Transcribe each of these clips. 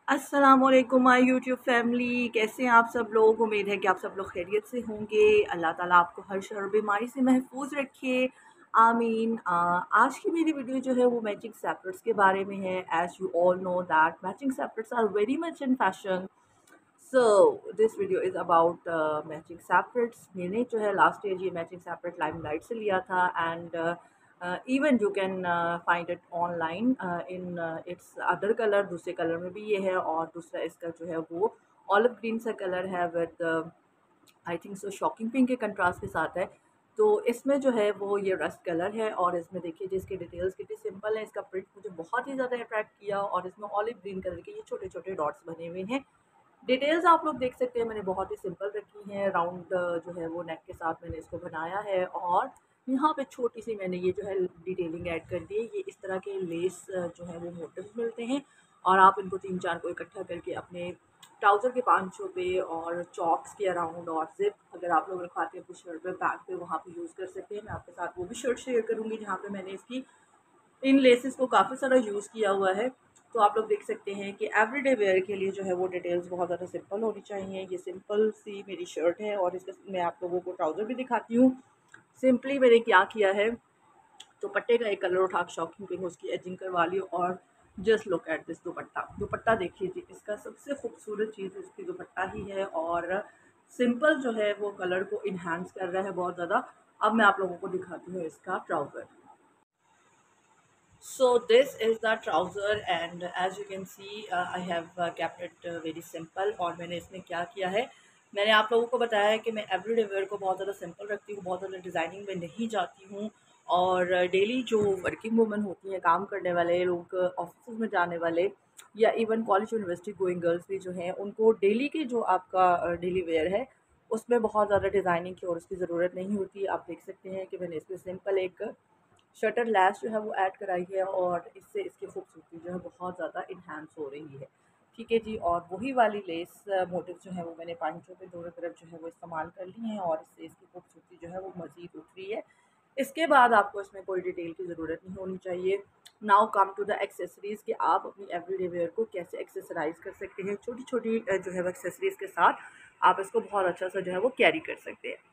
अस्सलामुअलैकुम my YouTube family, कैसे हैं आप सब लोग। उम्मीद है कि आप सब लोग खैरियत से होंगे। अल्लाह ताला आपको हर शर और बीमारी से महफूज रखे, आमीन। आज की मेरी वीडियो जो है वो मैचिंग सेपरेट्स के बारे में है। As you all know that matching separates are very much in fashion. So this video is about matching separates. मैंने जो है लास्ट ईयर ये मैचिंग सेपरेट लाइमलाइट से लिया था and even you can find it online in its other colour. दूसरे colour में भी ये है और दूसरा इसका जो है वो ऑलिव ग्रीन सा कलर है with I think so shocking pink के कंट्रास्ट के साथ है। तो इसमें जो है वो ये रस्ट कलर है और इसमें देखिए जिसकी डिटेल्स कितनी सिंपल है। इसका प्रिंट मुझे बहुत ही ज़्यादा अट्रैक्ट किया और इसमें ऑलिव ग्रीन कलर के ये छोटे छोटे डॉट्स बने हुए हैं। डिटेल्स आप लोग देख सकते हैं, मैंने बहुत ही सिंपल रखी हैं। राउंड जो है वो नेक के साथ मैंने इसको बनाया है और यहाँ पे छोटी सी मैंने ये जो है डिटेलिंग ऐड कर दी है। ये इस तरह के लेस जो है वो मोटिव्स मिलते हैं और आप इनको 3-4 को इकट्ठा करके अपने ट्राउज़र के पांचों पे और चॉक्स के अराउंड और जिप अगर आप लोग रखवाते हैं अपनी शर्ट पे बैक पे वहाँ पे यूज़ कर सकते हैं। मैं आपके साथ वो भी शर्ट शेयर करूँगी जहाँ पे मैंने इसकी इन लेसेस को काफ़ी सारा यूज़ किया हुआ है। तो आप लोग देख सकते हैं कि एवरीडे वेयर के लिए जो है वो डिटेल्स बहुत ज़्यादा सिंपल होनी चाहिए। ये सिंपल सी मेरी शर्ट है और इसके मैं आप लोगों को ट्राउज़र भी दिखाती हूँ। सिंपली मैंने क्या किया है, तो पट्टे का एक कलर उठा के शॉकिंग पिंक उसकी एजिंग करवा ली और just look at this dupatta. Dupatta देखिए जी, इसका सबसे खूबसूरत चीज़ इसकी दुपट्टा ही है और सिंपल जो है वो कलर को इन्हांस कर रहा है बहुत ज़्यादा। अब मैं आप लोगों को दिखाती हूँ इसका trouser. So this is the trouser and as you can see I have kept it very simple। और मैंने इसमें क्या किया है, मैंने आप लोगों को बताया है कि मैं एवरीडे वेयर को बहुत ज़्यादा सिंपल रखती हूँ, बहुत ज़्यादा डिज़ाइनिंग में नहीं जाती हूँ। और डेली जो वर्किंग वूमेन होती हैं, काम करने वाले लोग, ऑफिस में जाने वाले या even college university going girls भी जो हैं, उनको डेली के जो आपका डेली वेयर है उसमें बहुत ज़्यादा डिज़ाइनिंग की और उसकी ज़रूरत नहीं होती। आप देख सकते हैं कि मैंने इसमें सिंपल एक शटर लैश जो है वो ऐड कराई है और इससे इसकी खूबसूरती जो है बहुत ज़्यादा इन्हांस हो रही है। ठीक है जी, और वही वाली लेस मोटिव जो है वो मैंने पांचों पे दोनों तरफ जो है वो इस्तेमाल कर लिए हैं और इससे इसकी खूबसूरती जो है वो मज़ीद उठ रही है। इसके बाद आपको इसमें कोई डिटेल की ज़रूरत नहीं होनी चाहिए। Now come to the accessories कि आप अपनी एवरीडे वेयर को कैसे एक्सेसराइज कर सकते हैं। छोटी छोटी जो है वो एक्सेसरीज़ के साथ आप इसको बहुत अच्छा सा जो है वो कैरी कर सकते हैं।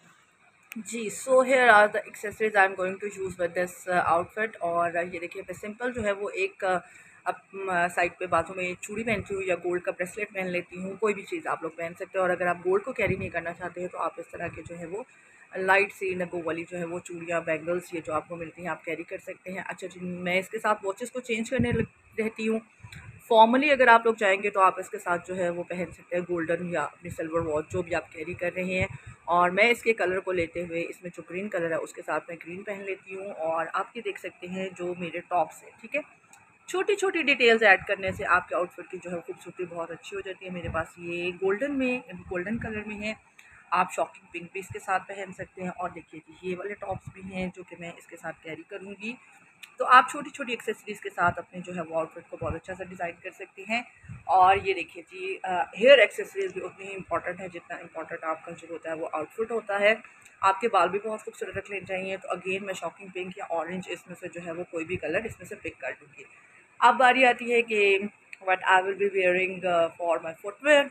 जी, so here are the accessories I am going to use with this outfit. और ये देखिए मैं सिंपल जो है वो एक अब साइड पे बाजू में एक चूड़ी पहनती हूँ या गोल्ड का ब्रेसलेट पहन लेती हूँ। कोई भी चीज़ आप लोग पहन सकते हैं और अगर आप गोल्ड को कैरी नहीं करना चाहते हैं तो आप इस तरह के जो है वो लाइट सी नगो वाली जो है वो चूड़ियाँ बैंगल्स ये जो आपको मिलती हैं आप कैरी कर सकते हैं। अच्छा जी, मैं इसके साथ वॉचेस को चेंज करने रहती हूँ। फॉर्मली अगर आप लोग चाहेंगे तो आप इसके साथ जो है वो पहन सकते हैं गोल्डन या अपनी सिल्वर वॉच जो भी आप कैरी कर रहे हैं। और मैं इसके कलर को लेते हुए इसमें जो ग्रीन कलर है उसके साथ मैं ग्रीन पहन लेती हूँ। और आप ये देख सकते हैं जो मेरे टॉप्स हैं, ठीक है, छोटी छोटी डिटेल्स ऐड करने से आपके आउटफिट की जो है खूबसूरती बहुत अच्छी हो जाती है। मेरे पास ये गोल्डन कलर में है। आप शॉकिंग पिंक भी इसके साथ पहन सकते हैं और देखिए जी ये वाले टॉप्स भी हैं जो कि मैं इसके साथ कैरी करूँगी। तो आप छोटी छोटी एक्सेसरीज़ के साथ अपने जो है वो आउटफिट को बहुत अच्छा सा डिज़ाइन कर सकते हैं। और ये देखिए जी हेयर एक्सेसरीज़ भी उतनी ही इंपॉर्टेंट है जितना इंपॉर्टेंट आपका जो होता है वो आउटफिट होता है। आपके बाल भी बहुत खूबसूरत रख लेने चाहिए। तो अगेन मैं शॉकिंग पिंक या ऑरेंज इसमें से जो है वो कोई भी कलर इसमें से पिक कर दूँगी। अब बारी आती है कि what I will be wearing for my footwear.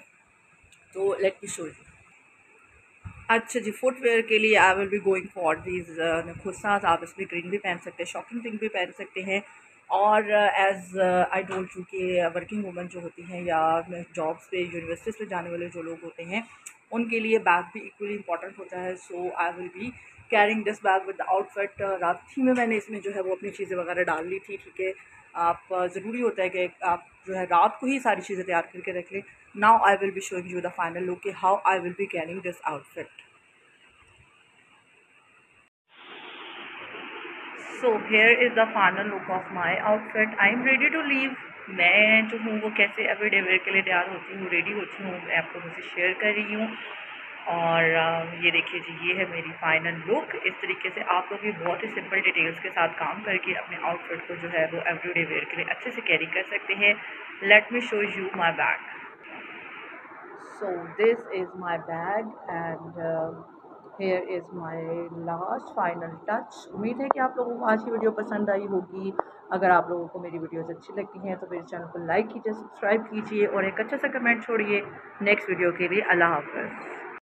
तो लेट मी शो यू। अच्छा जी, फुटवेयर के लिए I will be going for these khussas. आप इसमें ग्रीन भी पहन सकते हैं, शॉकिंग पिंक भी पहन सकते हैं। और एज आई टोल्ड यू कि वर्किंग वूमेन जो होती हैं या जॉब्स पे यूनिवर्सिटीज़ पे जाने वाले जो लोग होते हैं उनके लिए बैग भी इक्वली इंपॉर्टेंट होता है। So I will be carrying this bag with the outfit. रात ही में मैंने इसमें जो है वो अपनी चीज़ें वगैरह डाल ली थी। ठीक है, आप ज़रूरी होता है कि आप जो है रात को ही सारी चीज़ें तैयार करके रख लें। Now I will be showing you the final look कि how I will be carrying this outfit. So here is the final look of my outfit. I am ready to leave. मैं जो हूँ वो कैसे एवरीडे वेयर के लिए तैयार होती हूँ, रेडी होती हूँ, मैं आप लोगों से शेयर कर रही हूँ। और ये देखिए जी ये है मेरी फाइनल लुक। इस तरीके से आप लोग भी बहुत ही सिंपल डिटेल्स के साथ काम करके अपने आउटफिट को जो है वो एवरीडे वेयर के लिए अच्छे से कैरी कर सकते हैं। Let me show you my bag. So this is my bag and here is my last final touch. उम्मीद है कि आप लोगों को आज की वीडियो पसंद आई होगी। अगर आप लोगों को मेरी वीडियोस अच्छी लगती हैं तो मेरे चैनल को लाइक कीजिए, सब्सक्राइब कीजिए और एक अच्छा सा कमेंट छोड़िए। नेक्स्ट वीडियो के लिए अल्लाह हाफ़िज़।